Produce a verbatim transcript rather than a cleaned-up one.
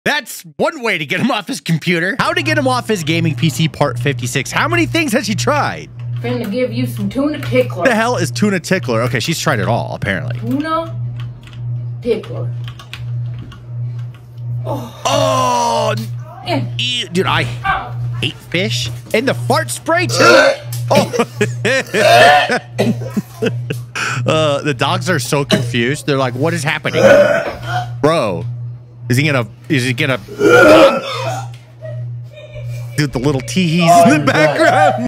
That's one way to get him off his computer. How to get him off his gaming P C part fifty-six. How many things has she tried? Finna give you some Tuna Tickler. What the hell is Tuna Tickler? Okay, she's tried it all, apparently. Tuna Tickler. Oh, oh eh. ew, dude, I hate fish. And the fart spray, too. Oh. uh, the dogs are so confused. They're like, what is happening? Bro. Is he gonna? Is he gonna? Dude, the little teehees in the background.